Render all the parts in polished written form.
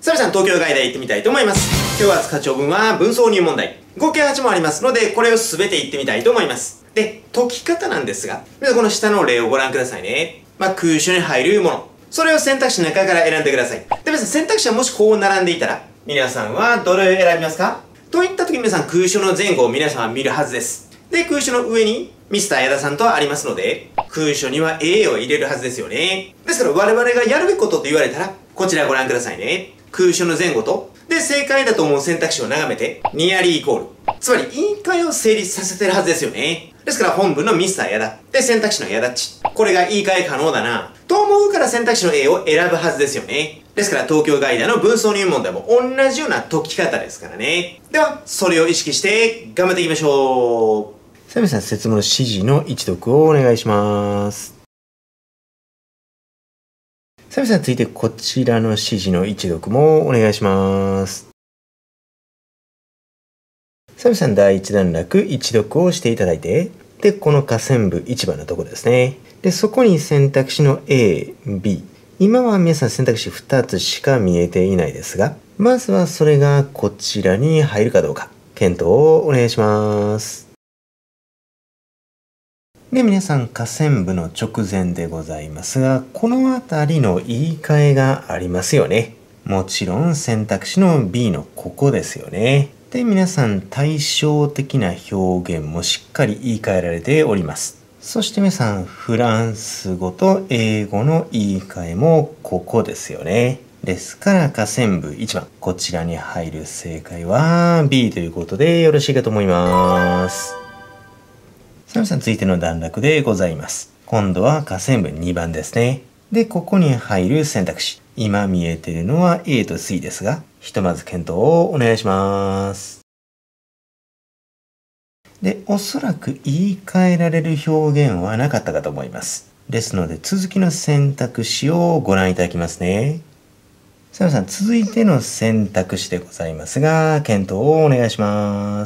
さあ皆さん、東京外大行ってみたいと思います。今日扱う長文は文総入問題。合計8問ありますので、これを全て言ってみたいと思います。で、解き方なんですが、皆さんこの下の例をご覧くださいね。空所に入るもの。それを選択肢の中から選んでください。で、皆さん選択肢はもしこう並んでいたら、皆さんはどれを選びますか？といった時に皆さん空所の前後を皆さんは見るはずです。で、空所の上にミスター矢田さんとありますので、空所には A を入れるはずですよね。ですから我々がやるべきことと言われたら、こちらご覧くださいね。空所の前後と、で、正解だと思う選択肢を眺めて、ニアリーイコール。つまり、言い換えを成立させてるはずですよね。ですから本文のミスター矢田。で、選択肢の矢田っち。これが言い換え可能だな。と思うから選択肢の A を選ぶはずですよね。ですから東京外大の文総入問題も同じような解き方ですからね。では、それを意識して頑張っていきましょう。さあ皆さん、説問の指示の一読をお願いします。さあ皆さん、続いてこちらの指示の一読もお願いします。さあ皆さん、第一段落一読をしていただいて、で、この下線部1番のところですね。で、そこに選択肢の A、B。今は皆さん選択肢2つしか見えていないですが、まずはそれがこちらに入るかどうか、検討をお願いします。で、皆さん下線部の直前でございますが、このあたりの言い換えがありますよね。もちろん選択肢の B のここですよね。で、皆さん対照的な表現もしっかり言い換えられております。そして皆さん、フランス語と英語の言い換えもここですよね。ですから下線部1番、こちらに入る正解は B ということでよろしいかと思います。さあ皆さん、続いての段落でございます。今度は下線部2番ですね。で、ここに入る選択肢。今見えているのは A と C ですが、ひとまず検討をお願いします。で、おそらく言い換えられる表現はなかったかと思います。ですので、続きの選択肢をご覧いただきますね。さあ皆さん、続いての選択肢でございますが、検討をお願いします。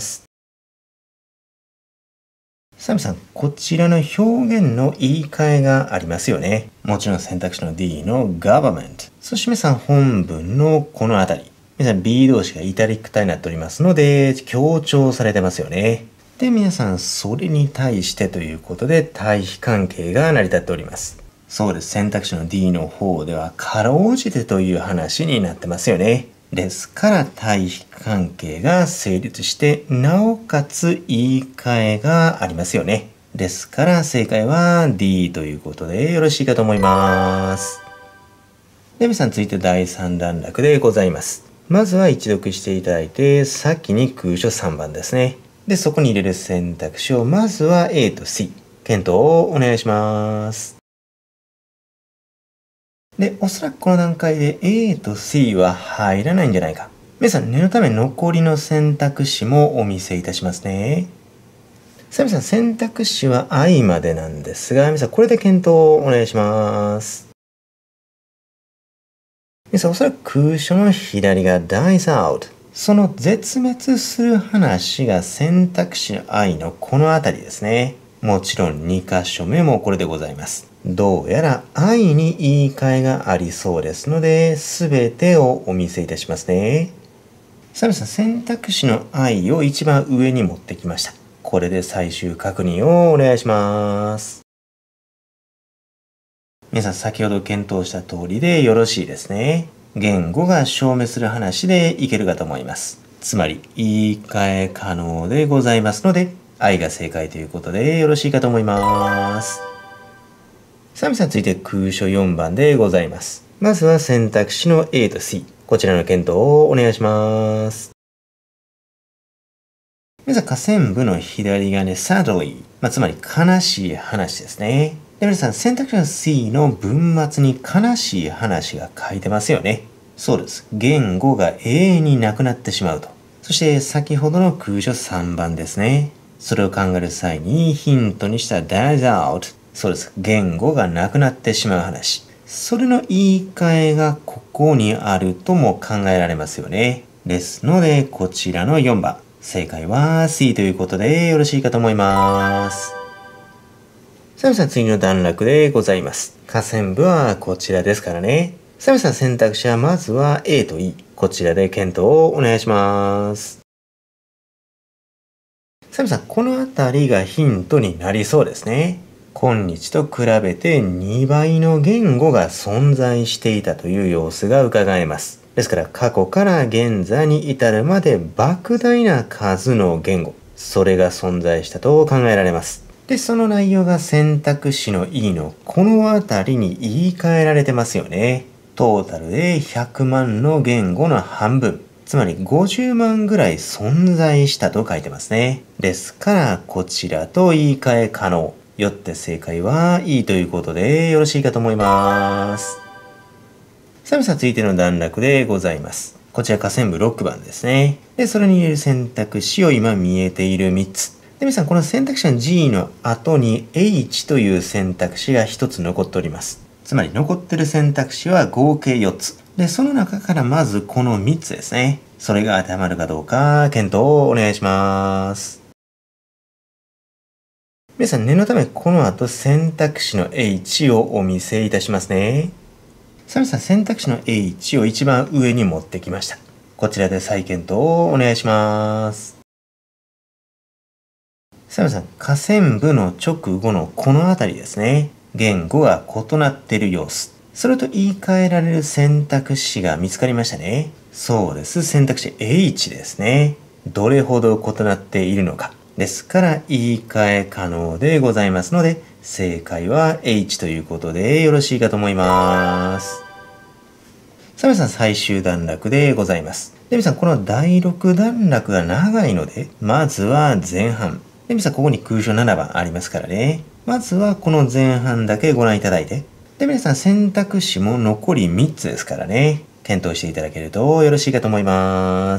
さあ皆さん、こちらの表現の言い換えがありますよね。もちろん選択肢の D の government。そして皆さん、本文のこのあたり。皆さん B 動詞がイタリック体になっておりますので、強調されてますよね。で、皆さん、それに対してということで、対比関係が成り立っております。そうです。選択肢の D の方では、かろうじてという話になってますよね。ですから、対比関係が成立して、なおかつ言い換えがありますよね。ですから、正解は D ということでよろしいかと思います。で、皆さん、続いて第3段落でございます。まずは一読していただいて、先に空所3番ですね。で、そこに入れる選択肢を、まずは A と C。検討をお願いします。で、おそらくこの段階で A と C は入らないんじゃないか。皆さん、念のため残りの選択肢もお見せいたしますね。さあ皆さん、選択肢は I までなんですが、皆さん、これで検討をお願いします。皆さん、おそらく空所の左が dies out。その絶滅する話が選択肢の I のこのあたりですね。もちろん2箇所目もこれでございます。どうやら I に言い換えがありそうですので、すべてをお見せいたしますね。さあ皆さん、選択肢の I を一番上に持ってきました。これで最終確認をお願いします。皆さん、先ほど検討した通りでよろしいですね。言語が証明する話でいけるかと思います。つまり、言い換え可能でございますので、I が正解ということでよろしいかと思います。さあ皆さん、続いて空所4番でございます。まずは選択肢の A と C。こちらの検討をお願いします。皆さん、下線部の左がね、sadly。つまり悲しい話ですね。で、皆さん、選択肢の C の文末に悲しい話が書いてますよね。そうです。言語が永遠になくなってしまうと。そして、先ほどの空所3番ですね。それを考える際にヒントにした dies out。そうです。言語がなくなってしまう話。それの言い換えがここにあるとも考えられますよね。ですので、こちらの4番。正解は C ということでよろしいかと思います。さあ皆さん、次の段落でございます。下線部はこちらですからね。 さあ皆さん選択肢はまずは A と E。こちらで検討をお願いします。さあ皆さん、このあたりがヒントになりそうですね。今日と比べて2倍の言語が存在していたという様子が伺えます。ですから過去から現在に至るまで莫大な数の言語、それが存在したと考えられます。で、その内容が選択肢の E のこのあたりに言い換えられてますよね。トータルで100万の言語の半分。つまり50万ぐらい存在したと書いてますね。ですからこちらと言い換え可能。よって正解はいいということでよろしいかと思います。さあ皆さん続いての段落でございます。こちら下線部6番ですね。で、それに入れる選択肢を今見えている3つ。で、皆さんこの選択肢の G の後に H という選択肢が1つ残っております。つまり残ってる選択肢は合計4つ。で、その中からまずこの3つですね。それが当てはまるかどうか検討をお願いします。皆さん念のためこの後選択肢の H をお見せいたしますね。さあ皆さん選択肢の H を一番上に持ってきました。こちらで再検討をお願いします。さあ皆さん下線部の直後のこのあたりですね。言語が異なっている様子。それと言い換えられる選択肢が見つかりましたね。そうです。選択肢 H ですね。どれほど異なっているのか。ですから言い換え可能でございますので、正解は H ということでよろしいかと思います。さあ皆さん最終段落でございます。で皆さんこの第6段落が長いので、まずは前半。で皆さんここに空所7番ありますからね。まずはこの前半だけご覧いただいて。で皆さん選択肢も残り3つですからね。検討していただけるとよろしいかと思います。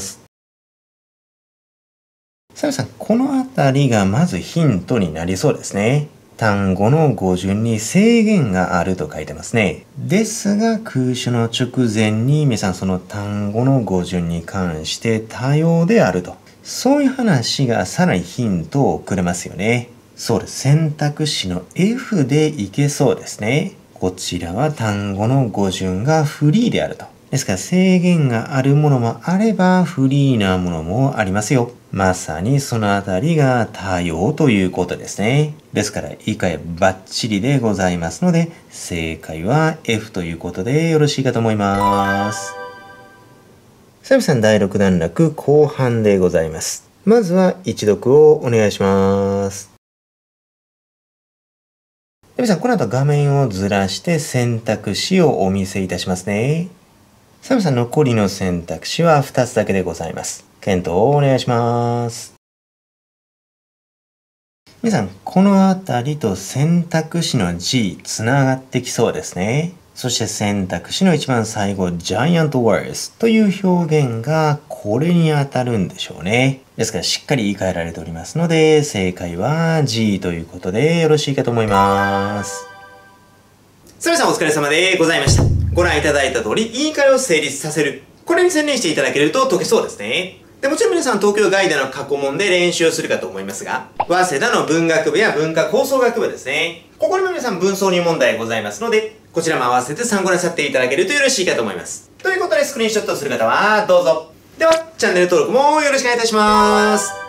さあ皆さん、このあたりがまずヒントになりそうですね。単語の語順に制限があると書いてますね。ですが、空所の直前に皆さんその単語の語順に関して多様であると。そういう話がさらにヒントをくれますよね。そうです。選択肢の F でいけそうですね。こちらは単語の語順がフリーであると。ですから制限があるものもあればフリーなものもありますよ。まさにそのあたりが多様ということですね。ですから言い換えバッチリでございますので、正解は F ということでよろしいかと思います。さあ皆さん第6段落後半でございます。まずは一読をお願いします。皆さんこの後画面をずらして選択肢をお見せいたしますね。さあ皆さん残りの選択肢は2つだけでございます。検討をお願いします。皆さん、このあたりと選択肢の G つながってきそうですね。そして選択肢の一番最後、Giant Words という表現がこれに当たるんでしょうね。ですからしっかり言い換えられておりますので、正解は G ということでよろしいかと思います。さあ皆さんお疲れ様でございました。ご覧いただいた通り、言い換えを成立させる。これに専念していただけると解けそうですね。でもちろん皆さん東京外大の過去問で練習をするかと思いますが、早稲田の文学部や文化構想学部ですね。ここにも皆さん文章入門題ございますので、こちらも合わせて参考なさっていただけるとよろしいかと思います。ということでスクリーンショットする方はどうぞ。では、チャンネル登録もよろしくお願いいたします。